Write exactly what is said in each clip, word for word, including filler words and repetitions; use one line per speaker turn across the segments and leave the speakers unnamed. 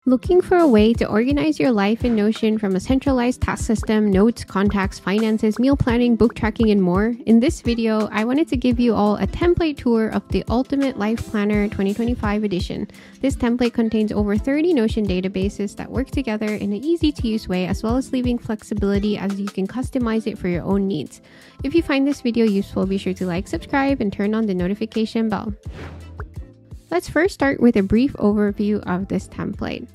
Looking for a way to organize your life in Notion from a centralized task system, notes, contacts, finances, meal planning, book tracking, and more? In this video, I wanted to give you all a template tour of the Ultimate Life Planner twenty twenty-five edition. This template contains over thirty Notion databases that work together in an easy-to-use way, as well as leaving flexibility as you can customize it for your own needs. If you find this video useful, be sure to like, subscribe, and turn on the notification bell. Let's first start with a brief overview of this template.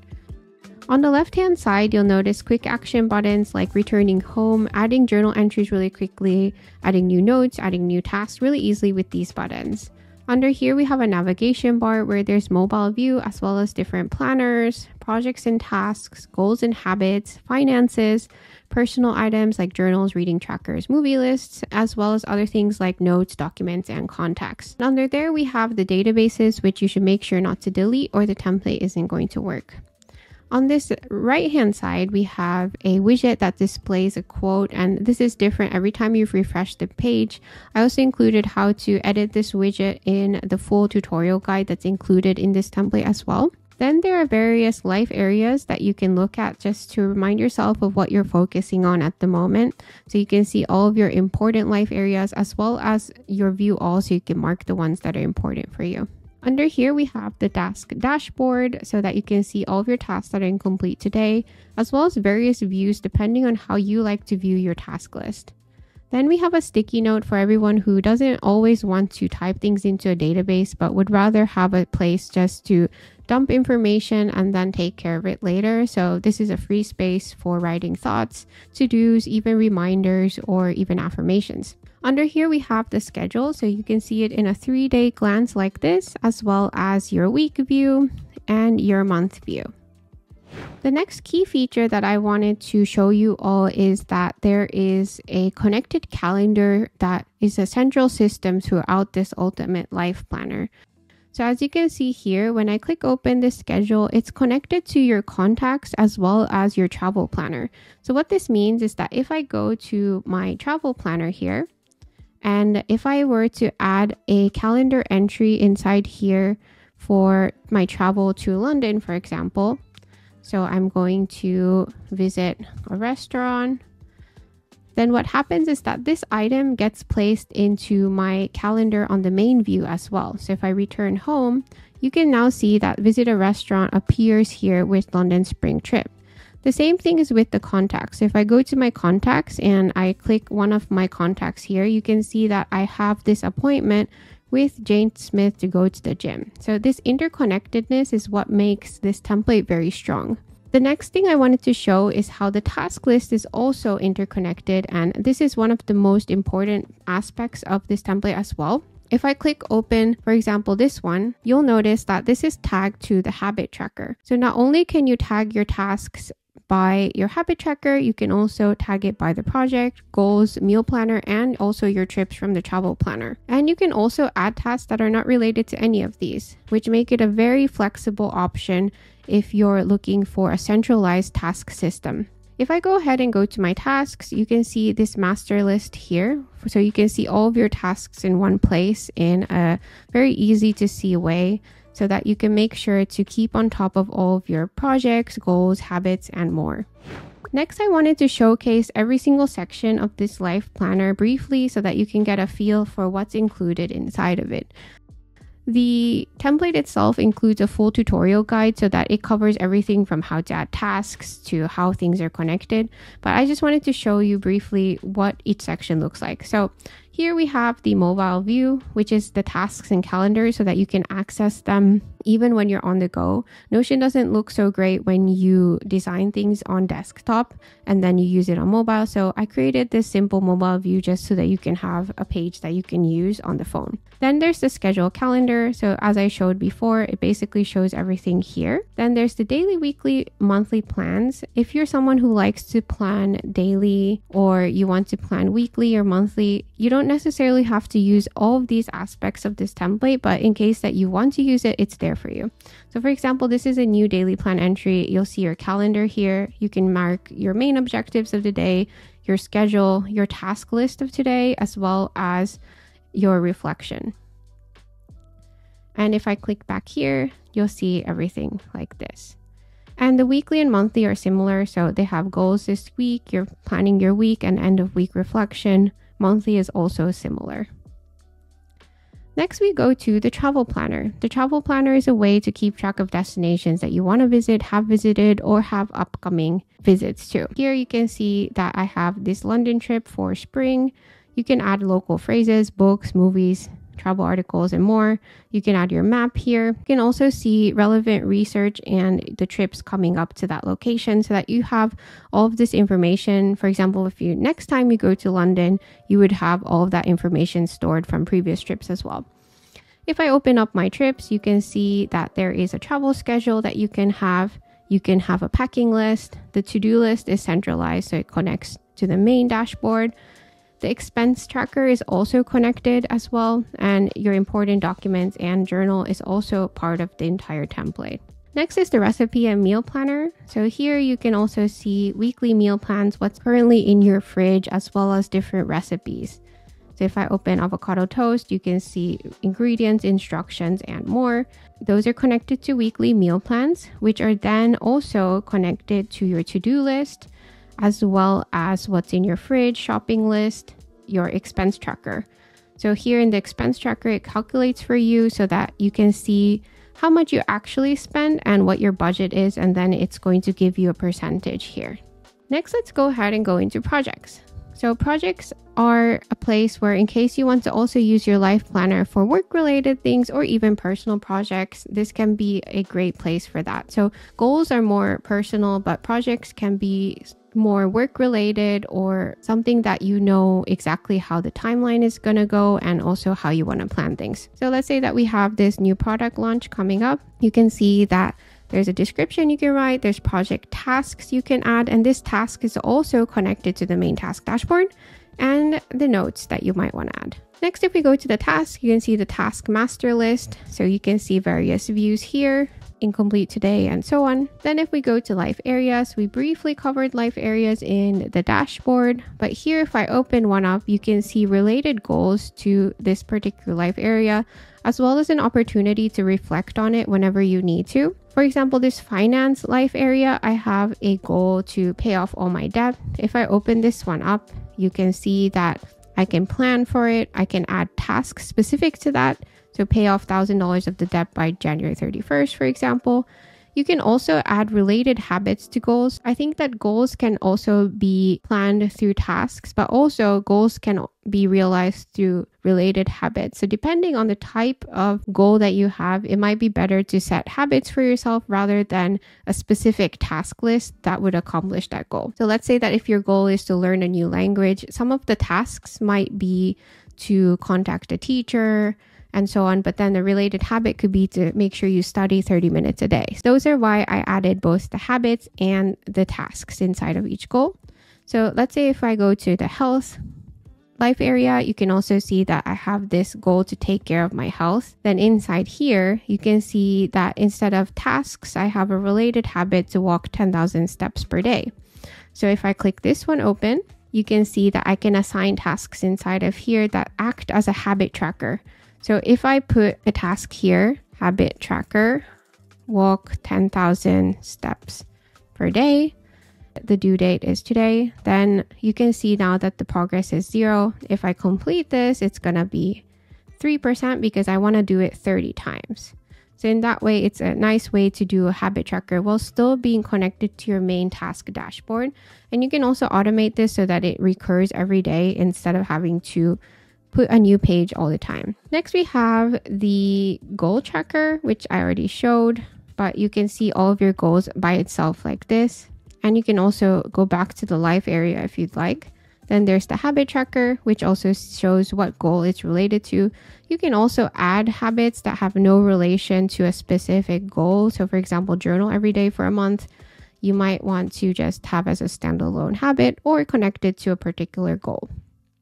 On the left-hand side, you'll notice quick action buttons like returning home, adding journal entries really quickly, adding new notes, adding new tasks really easily with these buttons. Under here, we have a navigation bar where there's mobile view as well as different planners, projects and tasks, goals and habits, finances, personal items like journals, reading trackers, movie lists, as well as other things like notes, documents, and contacts. Under there, we have the databases, which you should make sure not to delete or the template isn't going to work. On this right-hand side, we have a widget that displays a quote, and this is different every time you've refreshed the page. I also included how to edit this widget in the full tutorial guide that's included in this template as well. Then there are various life areas that you can look at just to remind yourself of what you're focusing on at the moment. So you can see all of your important life areas as well as your view all, so you can mark the ones that are important for you. Under here, we have the task dashboard so that you can see all of your tasks that are incomplete today, as well as various views depending on how you like to view your task list. Then we have a sticky note for everyone who doesn't always want to type things into a database, but would rather have a place just to dump information and then take care of it later. So this is a free space for writing thoughts, to-dos, even reminders, or even affirmations. Under here, we have the schedule, so you can see it in a three-day glance like this, as well as your week view and your month view. The next key feature that I wanted to show you all is that there is a connected calendar that is a central system throughout this Ultimate Life Planner. So as you can see here, when I click open this schedule, it's connected to your contacts as well as your travel planner. So what this means is that if I go to my travel planner here, and if I were to add a calendar entry inside here for my travel to London, for example, so I'm going to visit a restaurant, then what happens is that this item gets placed into my calendar on the main view as well. So if I return home, you can now see that visit a restaurant appears here with London spring trip. The same thing is with the contacts. So if I go to my contacts and I click one of my contacts here, you can see that I have this appointment with Jane Smith to go to the gym. So this interconnectedness is what makes this template very strong. The next thing I wanted to show is how the task list is also interconnected, and this is one of the most important aspects of this template as well. If I click open, for example, this one, you'll notice that this is tagged to the habit tracker. So not only can you tag your tasks by your habit tracker, you can also tag it by the project, goals, meal planner, and also your trips from the travel planner. And you can also add tasks that are not related to any of these, which make it a very flexible option if you're looking for a centralized task system. If I go ahead and go to my tasks, you can see this master list here. So you can see all of your tasks in one place in a very easy to see way, so that you can make sure to keep on top of all of your projects, goals, habits, and more. Next, I wanted to showcase every single section of this life planner briefly so that you can get a feel for what's included inside of it. The template itself includes a full tutorial guide so that it covers everything from how to add tasks to how things are connected. But I just wanted to show you briefly what each section looks like. So here we have the mobile view, which is the tasks and calendars so that you can access them even when you're on the go. Notion doesn't look so great when you design things on desktop and then you use it on mobile. So I created this simple mobile view just so that you can have a page that you can use on the phone. Then there's the schedule calendar. So as I showed before, it basically shows everything here. Then there's the daily, weekly, monthly plans. If you're someone who likes to plan daily or you want to plan weekly or monthly, you don't necessarily have to use all of these aspects of this template, but in case that you want to use it, it's there for you. So for example, this is a new daily plan entry. You'll see your calendar here. You can mark your main objectives of the day, your schedule, your task list of today, as well as your reflection. And if I click back here, you'll see everything like this. And the weekly and monthly are similar. So they have goals this week, you're planning your week, and end of week reflection. Monthly is also similar. Next, we go to the travel planner. The travel planner is a way to keep track of destinations that you want to visit, have visited, or have upcoming visits to. Here you can see that I have this London trip for spring. You can add local phrases, books, movies, travel articles, and more. You can add your map here. You can also see relevant research and the trips coming up to that location so that you have all of this information. For example, if you next time you go to London, you would have all of that information stored from previous trips as well. If I open up my trips, you can see that there is a travel schedule that you can have. You can have a packing list. The to-do list is centralized, so it connects to the main dashboard. The expense tracker is also connected as well, and your important documents and journal is also part of the entire template. Next is the recipe and meal planner. So here you can also see weekly meal plans, what's currently in your fridge, as well as different recipes. So if I open avocado toast, you can see ingredients, instructions, and more. Those are connected to weekly meal plans, which are then also connected to your to-do list, as well as what's in your fridge, shopping list, your expense tracker. So here in the expense tracker, it calculates for you so that you can see how much you actually spend and what your budget is, and then it's going to give you a percentage here. Next, let's go ahead and go into projects. So projects are a place where in case you want to also use your life planner for work-related things or even personal projects, this can be a great place for that. So goals are more personal, but projects can be more work-related or something that you know exactly how the timeline is going to go and also how you want to plan things. So let's say that we have this new product launch coming up. You can see that there's a description you can write, there's project tasks you can add, and this task is also connected to the main task dashboard and the notes that you might want to add. Next, if we go to the task, you can see the task master list. So you can see various views here, incomplete today, and so on. Then if we go to life areas, we briefly covered life areas in the dashboard, but here if I open one up, you can see related goals to this particular life area, as well as an opportunity to reflect on it whenever you need to. For example, this finance life area, I have a goal to pay off all my debt. If I open this one up, you can see that I can plan for it. I can add tasks specific to that. So pay off one thousand dollars of the debt by January thirty-first, for example. You can also add related habits to goals. I think that goals can also be planned through tasks, but also goals can be realized through related habits. So depending on the type of goal that you have, it might be better to set habits for yourself rather than a specific task list that would accomplish that goal. So let's say that if your goal is to learn a new language, some of the tasks might be to contact a teacher, and so on. But then the related habit could be to make sure you study thirty minutes a day. So those are why I added both the habits and the tasks inside of each goal. So let's say if I go to the health life area, you can also see that I have this goal to take care of my health. Then inside here, you can see that instead of tasks, I have a related habit to walk ten thousand steps per day. So if I click this one open, you can see that I can assign tasks inside of here that act as a habit tracker. So if I put a task here, habit tracker, walk ten thousand steps per day, the due date is today, then you can see now that the progress is zero. If I complete this, it's going to be three percent because I want to do it thirty times. So in that way, it's a nice way to do a habit tracker while still being connected to your main task dashboard. And you can also automate this so that it recurs every day instead of having to put a new page all the time. Next, we have the goal tracker, which I already showed, but you can see all of your goals by itself like this. And you can also go back to the life area if you'd like. Then there's the habit tracker, which also shows what goal it's related to. You can also add habits that have no relation to a specific goal. So for example, journal every day for a month. You might want to just have as a standalone habit or connect it to a particular goal.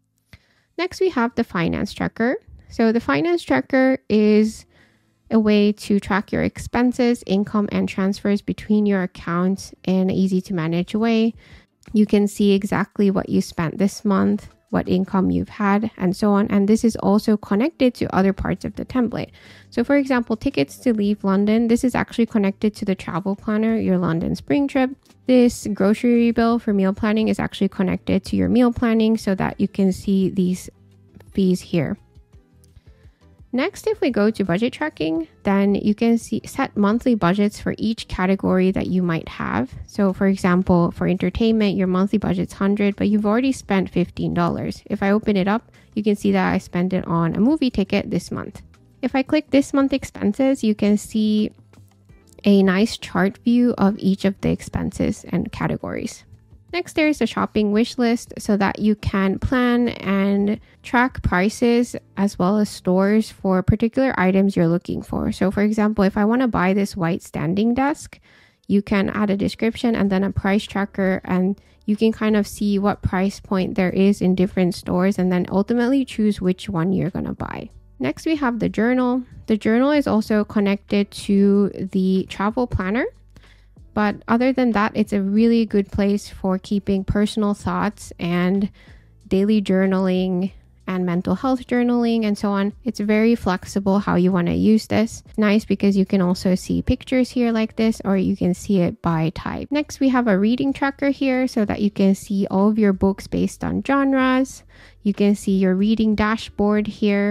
Next, we have the finance tracker. So the finance tracker is a way to track your expenses, income, and transfers between your accounts in an easy to manage way. You can see exactly what you spent this month, what income you've had, and so on. And this is also connected to other parts of the template. So for example, tickets to leave London, this is actually connected to the travel planner, your London spring trip. This grocery bill for meal planning is actually connected to your meal planning so that you can see these fees here. Next, if we go to budget tracking, then you can see set monthly budgets for each category that you might have. So for example, for entertainment, your monthly budget's one hundred dollars, but you've already spent fifteen dollars. If I open it up, you can see that I spent it on a movie ticket this month. If I click this month expenses, you can see a nice chart view of each of the expenses and categories. Next, there is a shopping wish list so that you can plan and track prices as well as stores for particular items you're looking for. So for example, if I want to buy this white standing desk, you can add a description and then a price tracker, and you can kind of see what price point there is in different stores and then ultimately choose which one you're going to buy. Next, we have the journal. The journal is also connected to the travel planner. But other than that, it's a really good place for keeping personal thoughts and daily journaling and mental health journaling and so on. It's very flexible how you want to use this. It's nice because you can also see pictures here like this, or you can see it by type. Next, we have a reading tracker here so that you can see all of your books based on genres. You can see your reading dashboard here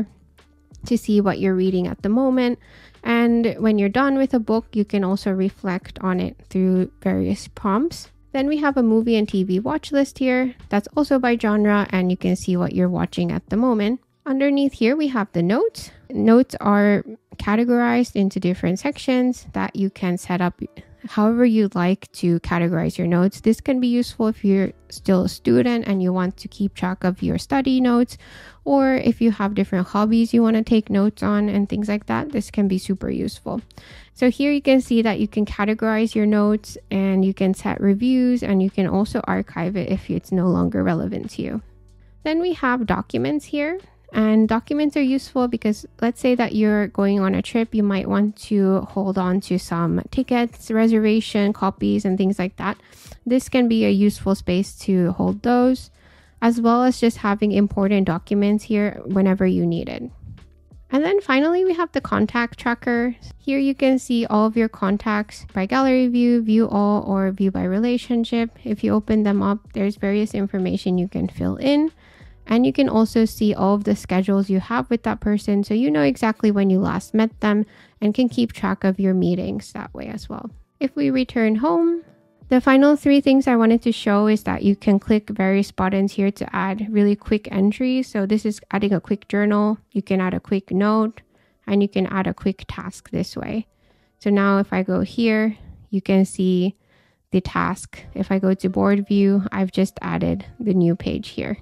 to see what you're reading at the moment. And when you're done with a book, you can also reflect on it through various prompts. Then we have a movie and T V watch list here. That's also by genre, and you can see what you're watching at the moment. Underneath here, we have the notes. Notes are categorized into different sections that you can set up however you'd like to categorize your notes. This can be useful if you're still a student and you want to keep track of your study notes, or if you have different hobbies you want to take notes on and things like that. This can be super useful. So here you can see that you can categorize your notes and you can set reviews, and you can also archive it if it's no longer relevant to you. Then we have documents here. And documents are useful because let's say that you're going on a trip, you might want to hold on to some tickets, reservation copies, and things like that. This can be a useful space to hold those, as well as just having important documents here whenever you need it. And then finally, we have the contact tracker. Here you can see all of your contacts by gallery view, view all, or view by relationship. If you open them up, there's various information you can fill in. And you can also see all of the schedules you have with that person, so you know exactly when you last met them and can keep track of your meetings that way as well. If we return home, the final three things I wanted to show is that you can click various buttons here to add really quick entries. So this is adding a quick journal. You can add a quick note, and you can add a quick task this way. So now if I go here, you can see the task. If I go to board view, I've just added the new page here.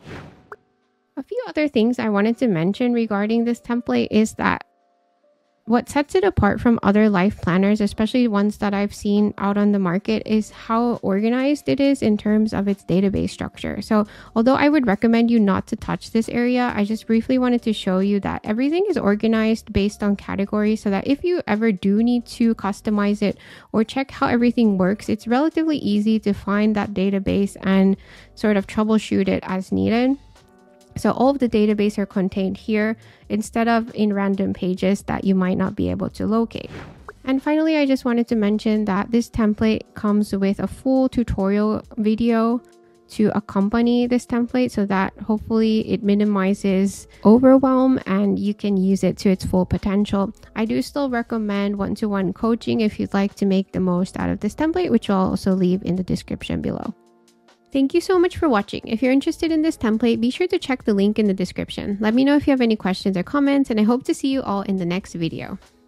A few other things I wanted to mention regarding this template is that what sets it apart from other life planners, especially ones that I've seen out on the market, is how organized it is in terms of its database structure. So although I would recommend you not to touch this area, I just briefly wanted to show you that everything is organized based on categories, so that if you ever do need to customize it or check how everything works, it's relatively easy to find that database and sort of troubleshoot it as needed. So all of the database are contained here instead of in random pages that you might not be able to locate. And finally, I just wanted to mention that this template comes with a full tutorial video to accompany this template, so that hopefully it minimizes overwhelm and you can use it to its full potential. I do still recommend one-to-one coaching if you'd like to make the most out of this template, which I'll also leave in the description below. Thank you so much for watching. If you're interested in this template, be sure to check the link in the description. Let me know if you have any questions or comments, and I hope to see you all in the next video.